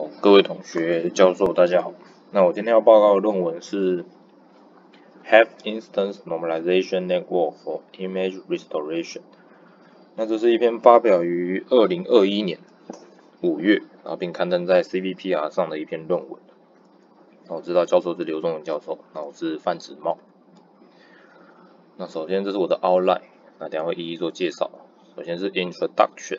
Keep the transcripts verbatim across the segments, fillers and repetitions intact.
好，各位同学、教授，大家好。那我今天要报告的论文是 Have Instance Normalization Network for Image Restoration。那这是一篇发表于二零二一年五月，然后并刊登在 C V P R 上的一篇论文。那我知道教授是刘仲文教授，那我是范子茂。那首先这是我的 outline， 那等一下会一一做介绍。首先是 Introduction。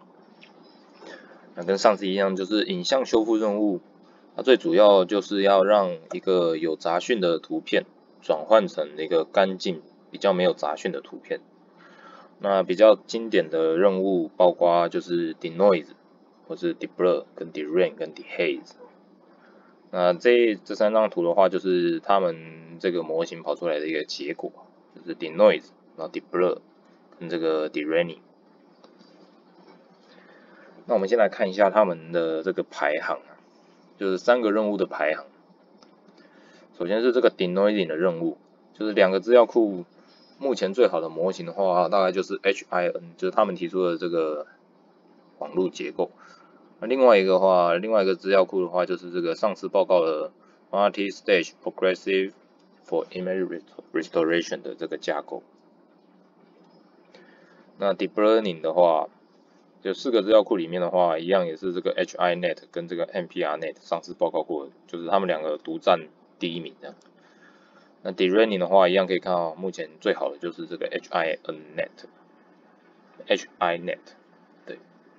那跟上次一样，就是影像修复任务，它最主要就是要让一个有杂讯的图片转换成一个干净、比较没有杂讯的图片。那比较经典的任务包括就是 denoise 或是 deblur 跟 derain 跟 dehaze。那这这三张图的话，就是他们这个模型跑出来的一个结果，就是 denoise， 然后 deblur 跟这个 deraining。那我们先来看一下他们的这个排行，就是三个任务的排行。首先是这个 denoising 的任务，就是两个资料库目前最好的模型的话，大概就是 H I N， 就是他们提出的这个网络结构。那另外一个的话，另外一个资料库的话，就是这个上次报告的 Multi-Stage Progressive for Image Restoration 的这个架构。那 Deep-Learning 的话，就四个资料库里面的话，一样也是这个 HINet 跟这个 N P R net 上次报告过的，就是他们两个独占第一名这样。那 Deraining 的话，一样可以看到目前最好的就是这个 HINet，HINet， 对。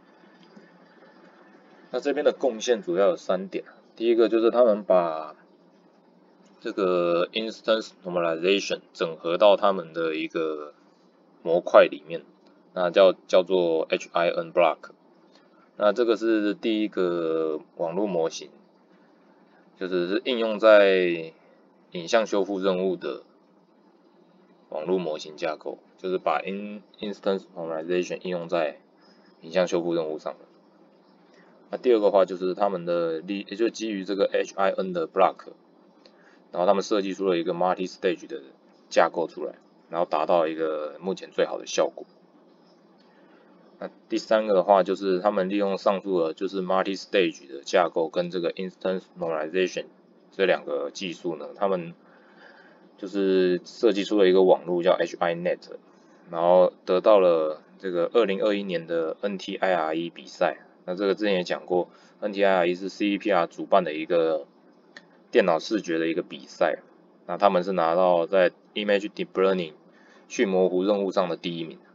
那这边的贡献主要有三点，第一个就是他们把这个 Instance Normalization 整合到他们的一个模块里面。那叫叫做 H I N block， 那这个是第一个网络模型，就是是应用在影像修复任务的网络模型架构，就是把 in instance normalization 应用在影像修复任务上的。那第二个话就是他们的也就基于这个 H I N 的 block， 然后他们设计出了一个 multi-stage 的架构出来，然后达到一个目前最好的效果。那第三个的话，就是他们利用上述的就是 multi-stage 的架构跟这个 instance normalization 这两个技术呢，他们就是设计出了一个网络叫 HINet， 然后得到了这个二零二一年的 N T I R E 比赛。那这个之前也讲过 ，N T I R E 是 C V P R 主办的一个电脑视觉的一个比赛。那他们是拿到在 Image Deep Learning 去模糊任务上的第一名。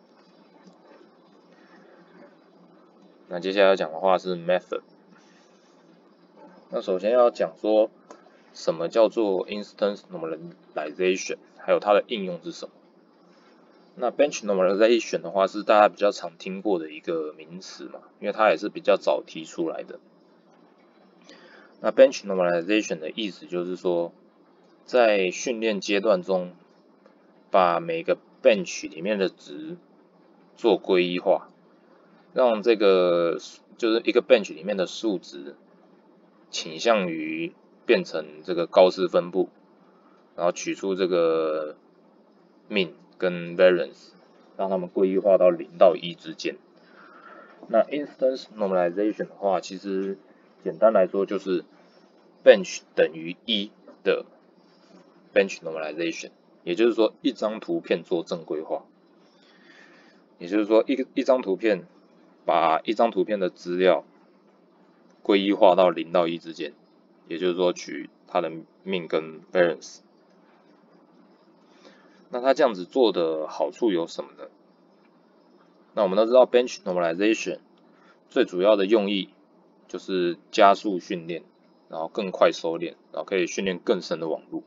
那接下来要讲的话是 method。那首先要讲说什么叫做 instance normalization， 还有它的应用是什么。那 bench normalization 的话是大家比较常听过的一个名词嘛，因为它也是比较早提出来的。那 bench normalization 的意思就是说，在训练阶段中，把每个 bench 里面的值做归一化。让这个就是一个 bench 里面的数值倾向于变成这个高斯分布，然后取出这个 mean 跟 variance， 让它们归一化到零到一之间。那 instance normalization 的话，其实简单来说就是 bench 等于一的 bench normalization， 也就是说一张图片做正规化，也就是说一一张图片。把一张图片的资料归一化到零到一之间，也就是说取它的 mean 跟 variance。那它这样子做的好处有什么呢？那我们都知道 bench normalization 最主要的用意就是加速训练，然后更快收敛，然后可以训练更深的网路。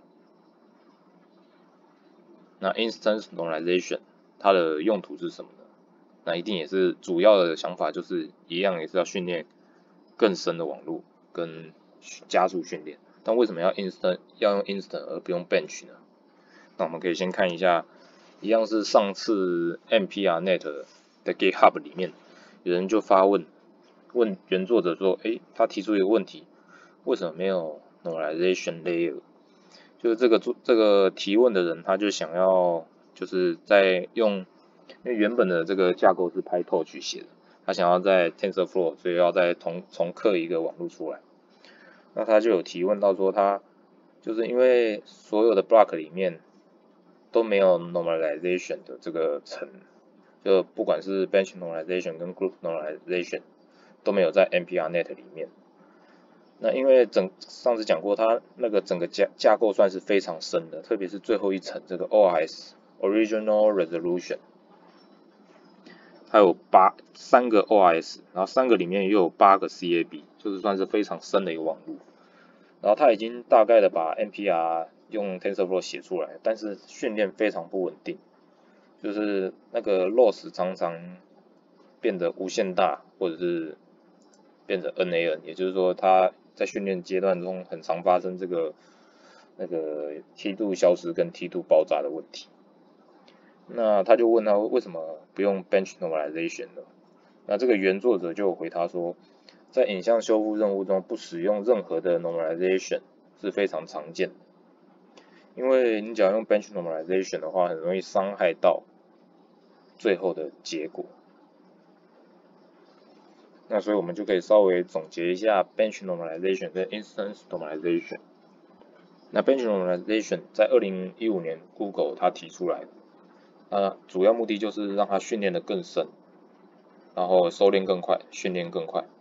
那 instance normalization 它的用途是什么呢？那一定也是主要的想法，就是一样也是要训练更深的网络跟加速训练。但为什么要 instant 要用 instant 而不用 bench 呢？那我们可以先看一下，一样是上次 N P R net 的 GitHub 里面，有人就发问，问原作者说，诶，他提出一个问题，为什么没有 normalization layer？ 就是这个这个提问的人，他就想要就是在用。因为原本的这个架构是 PyTorch 写的， 他想要在 TensorFlow， 所以要再重重刻一个网络出来。那他就有提问到说，他就是因为所有的 block 里面都没有 normalization 的这个层，就不管是 bench normalization 跟 group normalization 都没有在 N P R net 里面。那因为整上次讲过，它那个整个架架构算是非常深的，特别是最后一层这个 O R S Original Resolution， 它有八三个 O R S， 然后三个里面又有八个 C A B， 就是算是非常深的一个网路。然后它已经大概的把 N P R 用 TensorFlow 写出来，但是训练非常不稳定，就是那个 loss 常常变得无限大，或者是变成 N A N， 也就是说它在训练阶段中很常发生这个那个梯度消失跟梯度爆炸的问题。那他就问他为什么不用 bench normalization 呢？那这个原作者就回答说，在影像修复任务中不使用任何的 normalization 是非常常见的，因为你只要用 bench normalization 的话，很容易伤害到最后的结果。那所以我们就可以稍微总结一下 bench normalization 跟 instance normalization。那 bench normalization 在二零一五年 Google 它提出来的，那主要目的就是让它训练得更深，然后收敛更快，训练更快。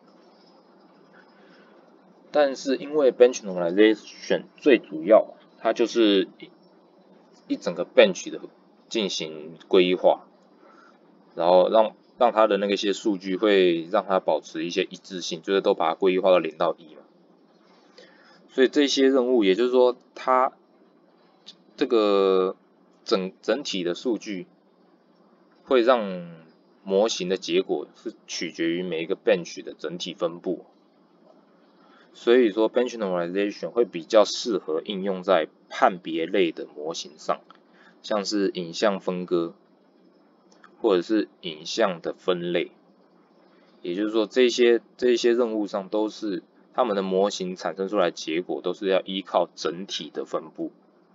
但是因为 bench normalization 最主要，它就是一整个 bench 的进行归化，然后让让它的那个些数据会让它保持一些一致性，就是都把它归化到零到一嘛。所以这些任务，也就是说，它这个整整体的数据会让模型的结果是取决于每一个 bench 的整体分布。所以说 bench normalization 会比较适合应用在判别类的模型上，像是影像分割或者是影像的分类。也就是说，这些这些任务上都是他们的模型产生出来的结果都是要依靠整体的分布。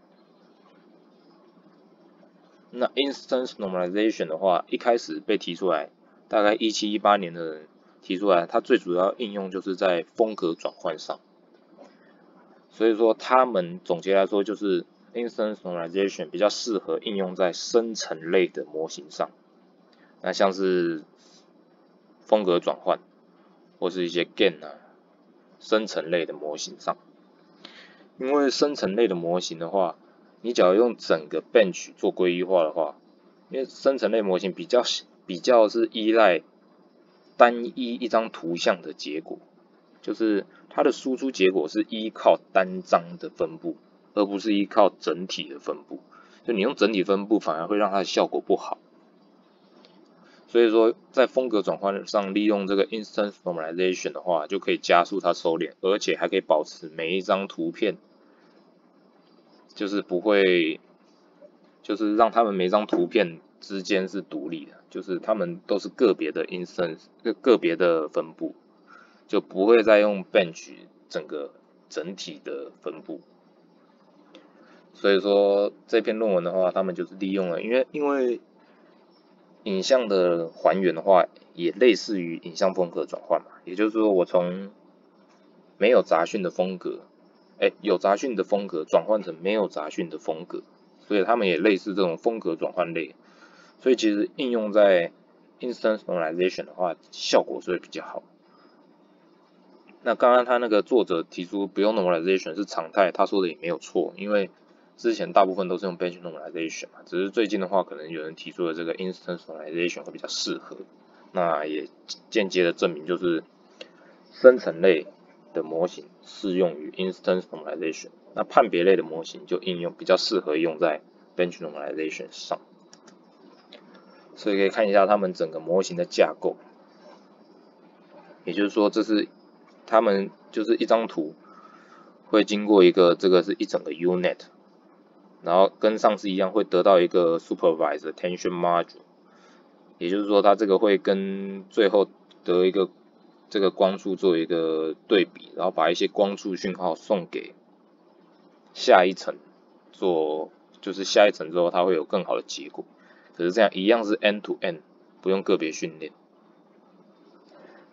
那 instance normalization 的话，一开始被提出来，大概一七一八年的人提出来，它最主要应用就是在风格转换上。所以说，他们总结来说就是 instance normalization 比较适合应用在生成类的模型上。那像是风格转换，或是一些 gain 啊，生成类的模型上。因为生成类的模型的话，你只要用整个 bench 做归一化的话，因为生成类模型比较比较是依赖单一一张图像的结果，就是它的输出结果是依靠单张的分布，而不是依靠整体的分布。就你用整体分布反而会让它的效果不好。所以说，在风格转换上利用这个 instance normalization 的话，就可以加速它收敛，而且还可以保持每一张图片，就是不会，就是让它们每张图片之间是独立的，就是它们都是个别的 instance， 个别的分布，就不会再用 bench 整个整体的分布。所以说这篇论文的话，他们就是利用了，因为因为影像的还原的话，也类似于影像风格转换嘛，也就是说，我从没有杂讯的风格，哎，有杂讯的风格转换成没有杂讯的风格，所以他们也类似这种风格转换类。所以其实应用在 instance normalization 的话，效果是会比较好。那刚刚他那个作者提出不用 normalization 是常态，他说的也没有错，因为之前大部分都是用 bench normalization 嘛，只是最近的话，可能有人提出了这个 instance normalization 会比较适合。那也间接的证明，就是生成类的模型适用于 instance normalization， 那判别类的模型就应用比较适合用在 bench normalization 上。所以可以看一下他们整个模型的架构，也就是说，这是他们就是一张图会经过一个这个是一整个 HINet。然后跟上次一样，会得到一个 supervised attention module， 也就是说，它这个会跟最后得一个这个光束做一个对比，然后把一些光束讯号送给下一层做，就是下一层之后，它会有更好的结果。可是这样一样是 end to end， 不用个别训练。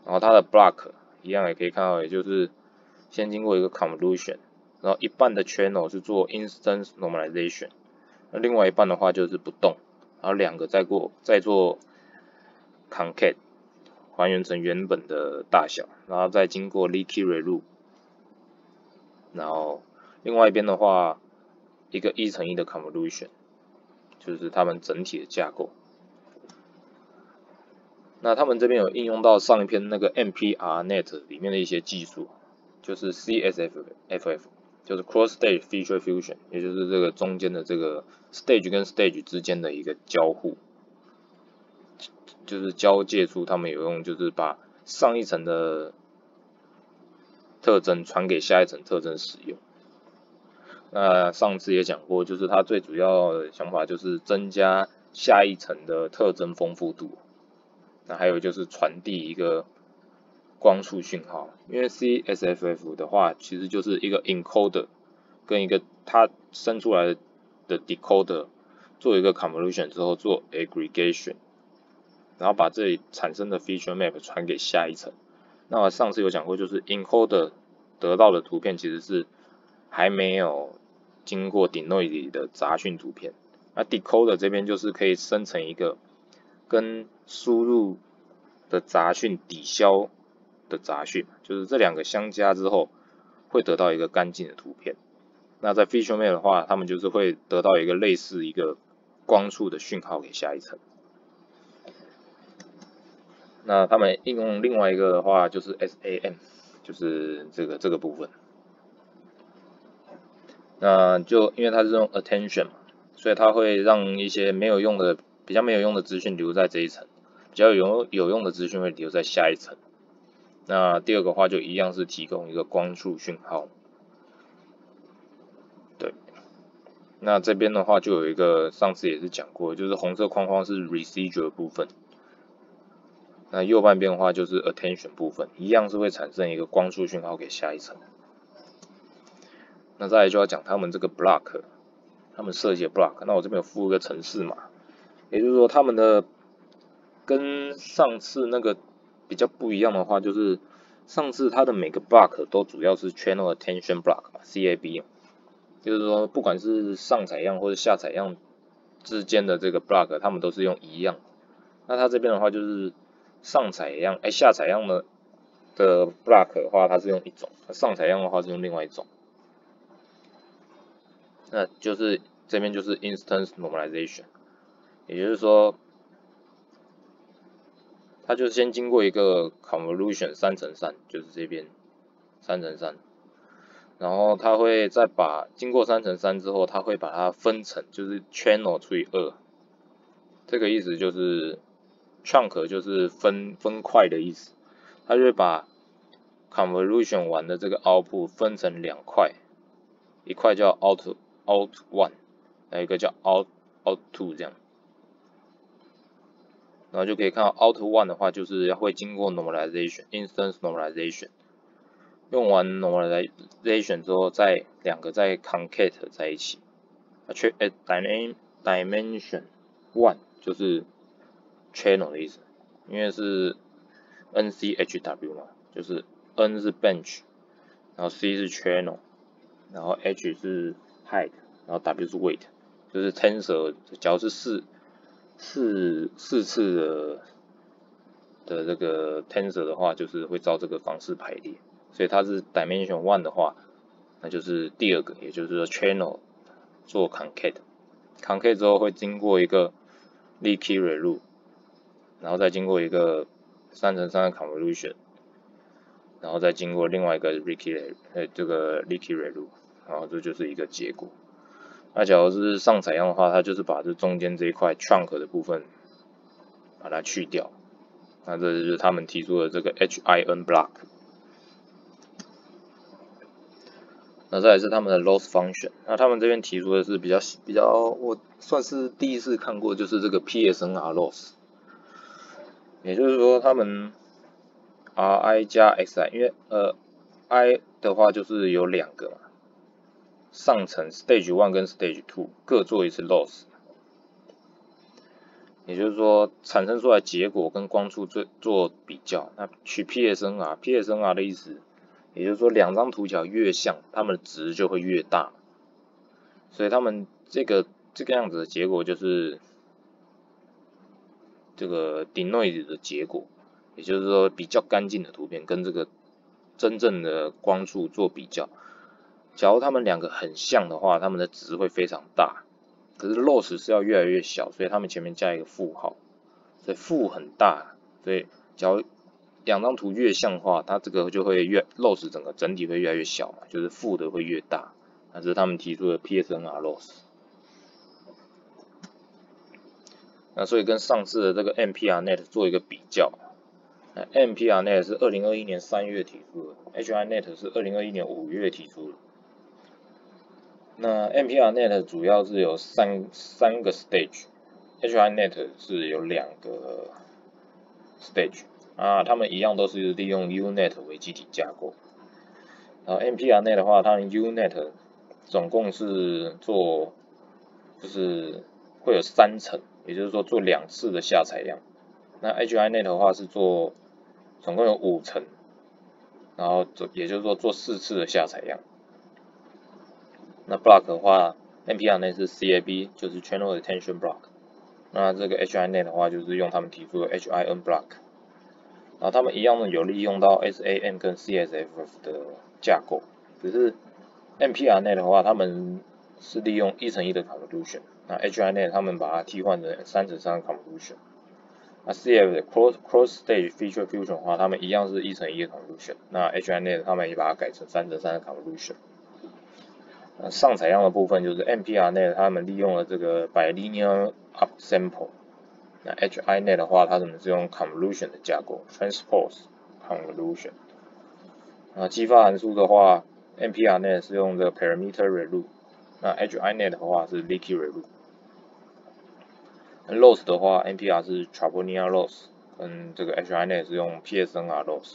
然后它的 block 一样也可以看到，也就是先经过一个 convolution， 然后一半的 channel 是做 instance normalization， 那另外一半的话就是不动，然后两个再过再做 concat， 还原成原本的大小，然后再经过 leaky relu， 然后另外一边的话一个一乘一的 convolution， 就是他们整体的架构。那他们这边有应用到上一篇那个 M P R net 里面的一些技术，就是 C S F F， 就是 Cross Stage Feature Fusion， 也就是这个中间的这个 stage 跟 stage 之间的一个交互，就是交界处他们有用，就是把上一层的特征传给下一层特征使用。那上次也讲过，就是它最主要的想法就是增加下一层的特征丰富度。那还有就是传递一个光速讯号，因为 C S F F 的话，其实就是一个 encoder 跟一个它生出来的 decoder 做一个 convolution 之后做 aggregation， 然后把这里产生的 feature map 传给下一层。那我上次有讲过，就是 encoder 得到的图片其实是还没有经过 denoise 的杂讯图片，那 decoder 这边就是可以生成一个跟输入的杂讯抵消的杂讯，就是这两个相加之后会得到一个干净的图片。那在 feature map 的话，他们就是会得到一个类似一个光速的讯号给下一层。那他们应用另外一个的话就是 S A M， 就是这个这个部分。那就因为它是用 attention 嘛，所以它会让一些没有用的、比较没有用的资讯留在这一层，比较有有用的资讯会留在下一层。那第二个话就一样是提供一个光速讯号。对，那这边的话就有一个上次也是讲过，就是红色框框是 receiver 部分，那右半边的话就是 attention 部分，一样是会产生一个光速讯号给下一层。那再来就要讲他们这个 block， 他们设计的 block， 那我这边有附一个程式码，也就是说他们的跟上次那个比较不一样的话，就是上次它的每个 block 都主要是 channel attention block 嘛 ，C A B， 就是说不管是上采样或者下采样之间的这个 block， 他们都是用一样。那它这边的话就是上采样，哎下采样的的 block 的话，它是用一种，上采样的话是用另外一种。那就是这边就是 instance normalization， 也就是说，它就先经过一个 convolution 三乘三，就是这边三乘三，然后它会再把经过三乘三之后，它会把它分成就是 channel 除以二，这个意思就是 chunk 就是分分块的意思，它就会把 convolution 完的这个 output 分成两块，一块叫 out out one， 还有一个叫 out out two 这样。然后就可以看到 out one 的话，就是会经过 normalization instance normalization， 用完 normalization 之后，再两个再 concat 在一起。dimension one 就是 channel 的意思，因为是 N C H W 嘛，就是 N 是 bench， 然后 C 是 channel， 然后 H 是 height， 然后 W 是 weight， 就是 tensor， 假如是四四四次的的这个 tensor 的话，就是会照这个方式排列，所以它是 dimension one 的话，那就是第二个，也就是说 channel 做 concat，concat 之后会经过一个 leaky relu， 然后再经过一个三乘三的 convolution， 然后再经过另外一个 leaky 呃这个 leaky relu， 然后这就是一个结果。那假如是上采样的话，它就是把这中间这一块 trunk 的部分把它去掉。那这就是他们提出的这个 H I N block。那再来是他们的 loss function。那他们这边提出的是比较比较，我算是第一次看过，就是这个 P S N R loss。也就是说，他们 R I 加 X I， 因为呃 I 的话就是有两个嘛，上层 stage one 跟 stage two 各做一次 loss。 也就是说产生出来结果跟光速做做比较。那取 P S N R，P S N R 的意思，也就是说两张图角越像，它们的值就会越大。所以他们这个这个样子的结果就是这个 denoise 的结果，也就是说比较干净的图片跟这个真正的光速做比较。假如它们两个很像的话，它们的值会非常大。可是 loss 是要越来越小，所以它们前面加一个负号，所以负很大。所以假如两张图越像的话，它这个就会越 loss 整个整体会越来越小嘛，就是负的会越大。那这是他们提出的 P S N R loss。那所以跟上次的这个 M P R net 做一个比较。那 M P R net 是二零二一年三月提出的 ，HInet 是二零二一年五月提出的。那 M P R net 主要是有三三个 stage，HInet 是有两个 stage 啊，它们一样都是利用 HInet 为基体架构。然后 M P R net 的话，它们 HInet 总共是做就是会有三层，也就是说做两次的下采样。那 HInet 的话是做总共有五层，然后也就是说做四次的下采样。那 block 的话 ，M P R net 是 C A B， 就是 Channel Attention Block。那这个 HInet 的话，就是用他们提出的 H I N Block。然后他们一样的有利用到 S A M 跟 C S F F 的架构，只是 M P R net 的话，他们是利用一乘一的 convolution。那 HInet 他们把它替换成三乘三的 convolution。那 C F 的 cross cross stage feature fusion 的话，他们一样是一乘一的 convolution。那 HInet 他们也把它改成三乘三的 convolution。那上采样的部分就是 M P R net 他们利用了这个 bilinear upsample。那 HInet 的话，它们是用 convolution 的架构 transpose convolution。那激发函数的话 ，M P R net 是用这个 parameter ReLU， 那 HInet 的话是 leaky ReLU。那 loss 的话 ，M P R 是 Travonia loss， 跟这个 HInet 是用 P S N R loss。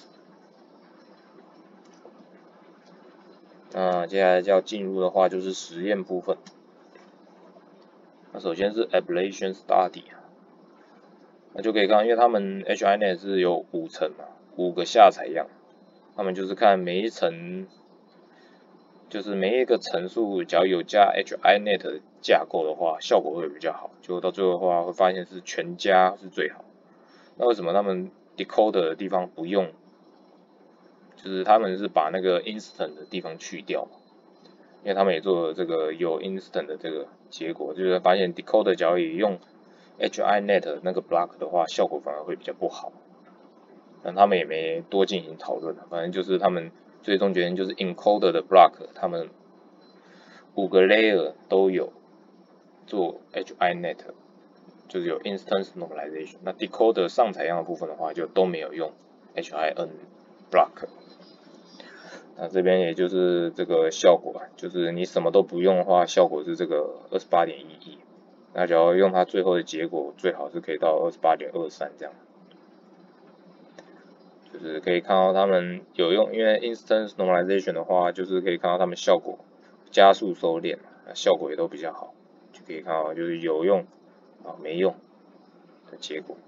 那接下来要进入的话就是实验部分。那首先是 ablation study。那就可以看，因为他们 HInet 是有五层嘛，五个下采样，他们就是看每一层，就是每一个层数，只要有加 HInet 的架构的话，效果会比较好。就到最后的话，会发现是全加是最好。那为什么他们 decoder 的地方不用？就是他们是把那个 instant 的地方去掉，因为他们也做了这个有 instant 的这个结果，就是发现 decoder 只要也用 HInet 那个 block 的话，效果反而会比较不好。但他们也没多进行讨论，反正就是他们最终决定就是 encoder 的 block， 他们五个 layer 都有做 HInet， 就是有 instance normalization。那 decoder 上采样的部分的话，就都没有用 H I N block。那这边也就是这个效果，就是你什么都不用的话，效果是这个 二十八点一一。那只要用它最后的结果，最好是可以到 二十八点二三 这样。就是可以看到他们有用，因为 instance normalization 的话，就是可以看到他们效果加速收敛，效果也都比较好，就可以看到就是有用啊没用的结果。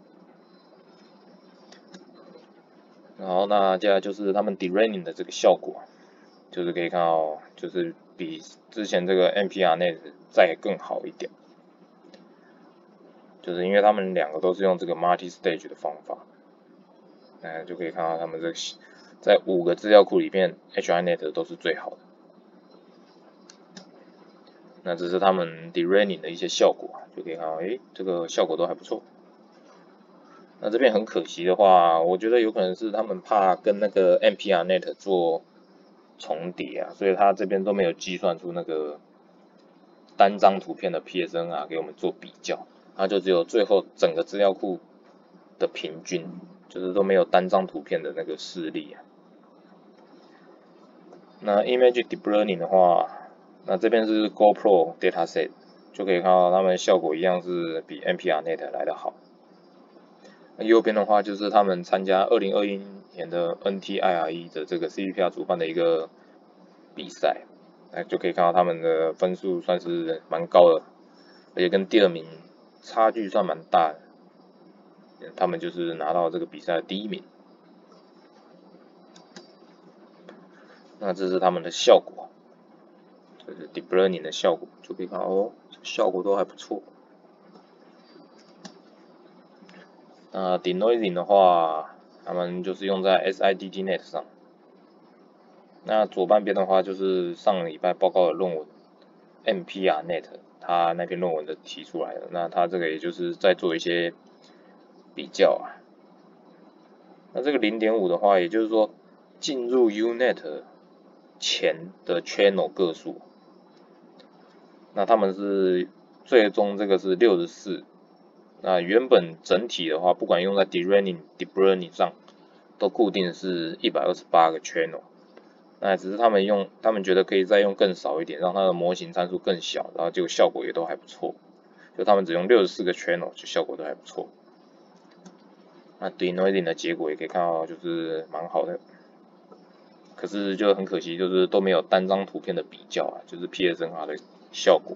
然后那接下来就是他们 deraining 的这个效果，就是可以看到就是比之前这个 M P R net 再更好一点，就是因为他们两个都是用这个 multi stage 的方法。那就可以看到他们这个在五个资料库里面 HInet 都是最好的。那这是他们 deraining 的一些效果，就可以看到，诶，这个效果都还不错。那这边很可惜的话，我觉得有可能是他们怕跟那个 M P R net 做重叠啊，所以他这边都没有计算出那个单张图片的 P S N R 给我们做比较，它就只有最后整个资料库的平均。就是都没有单张图片的那个示例啊。那 image deep learning 的话，那这边是 GoPro dataset， 就可以看到它们效果一样是比 M P R net 来得好。那右边的话就是他们参加二零二一年的 N T I R E 的这个 C V P R 主办的一个比赛，那就可以看到他们的分数算是蛮高的，而且跟第二名差距算蛮大的。 他们就是拿到这个比赛的第一名。那这是他们的效果，这是 deep learning 的效果，就可以看哦，效果都还不错。那 denoising 的话，他们就是用在 HINet 上。那左半边的话，就是上礼拜报告的论文 HINet 他那篇论文的提出来的。那他这个也就是在做一些比较啊。那这个 零点五 的话，也就是说进入 HINet 前的 channel 个数，那他们是最终这个是六十四。那原本整体的话，不管用在 deep learning、deep learning 上，都固定是一百二十八个 channel。那只是他们用，他们觉得可以再用更少一点，让它的模型参数更小，然后结果效果也都还不错。就他们只用六十四个 channel， 就效果都还不错。那 denoising 的结果也可以看到，就是蛮好的。可是就很可惜，就是都没有单张图片的比较啊，就是 P S N R 的效果。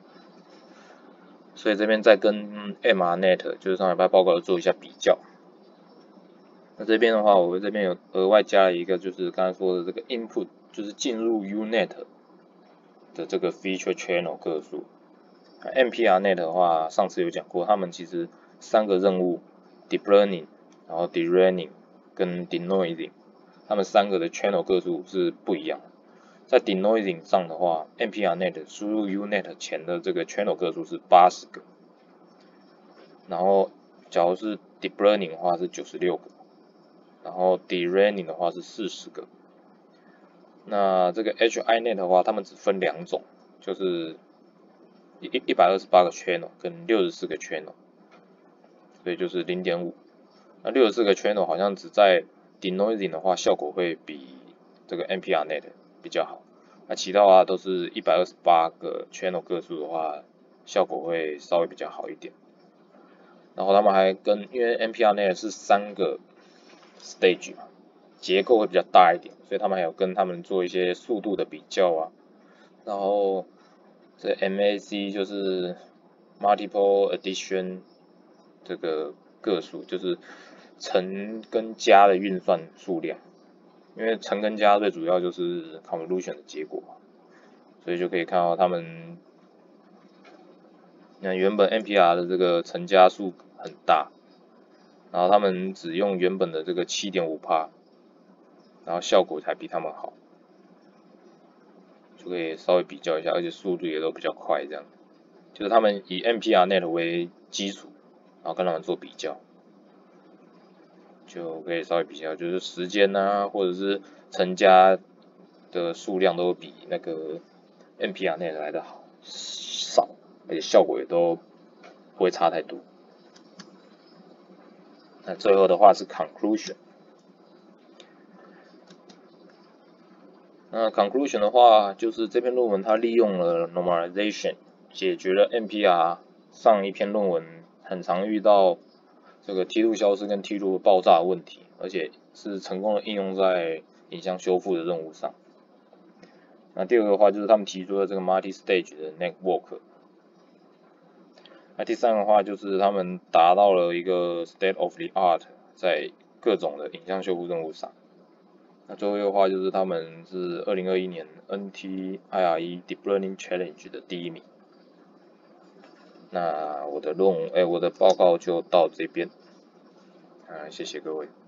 所以这边再跟 HINet 就是上礼拜报告做一下比较。那这边的话，我这边有额外加了一个，就是刚才说的这个 input， 就是进入 HINet 的这个 feature channel 个数。M P R net 的话，上次有讲过，他们其实三个任务 deep learning， 然后 deep learning 跟 denoising， 他们三个的 channel 个数是不一样的。在 denoising 上的话 ，M P R net 输入 HINet 前的这个 channel 个数是八十个，然后假如是 deep learning 的话是九十六个，然后 deep learning 的话是四十个。那这个 HINet 的话，他们只分两种，就是一一百二十八个 channel 跟六十四个 channel， 所以就是 零点五。那六十四个 channel 好像只在 denoising 的话效果会比这个 M P R net 比较好，那其他的话都是一百二十八个 channel 个数的话，效果会稍微比较好一点。然后他们还跟，因为 M P R net 是三个 stage 嘛，结构会比较大一点，所以他们还有跟他们做一些速度的比较啊。然后这 M A C 就是 multiple addition 这个个数，就是乘跟加的运算数量。因为乘跟加最主要就是 convolution 的结果，所以就可以看到他们，那原本 M P R 的这个乘加数很大，然后他们只用原本的这个 百分之七点五， 然后效果才比他们好，就可以稍微比较一下，而且速度也都比较快，这样，就是他们以 M P R net 为基础，然后跟他们做比较。就可以稍微比较，就是时间啊，或者是乘加的数量都比那个 M P R net 来的好少，而且效果也都不会差太多。那最后的话是 conclusion。那 conclusion 的话，就是这篇论文它利用了 normalization 解决了 M P R 上一篇论文很常遇到这个梯度消失跟梯度爆炸的问题，而且是成功的应用在影像修复的任务上。那第二个的话就是他们提出了这个 multi-stage 的 network。那第三个的话就是他们达到了一个 state of the art 在各种的影像修复任务上。那最后一个的话就是他们是二零二一年 N T I R E Deep Learning Challenge 的第一名。那我的论文，哎，我的报告就到这边，啊，谢谢各位。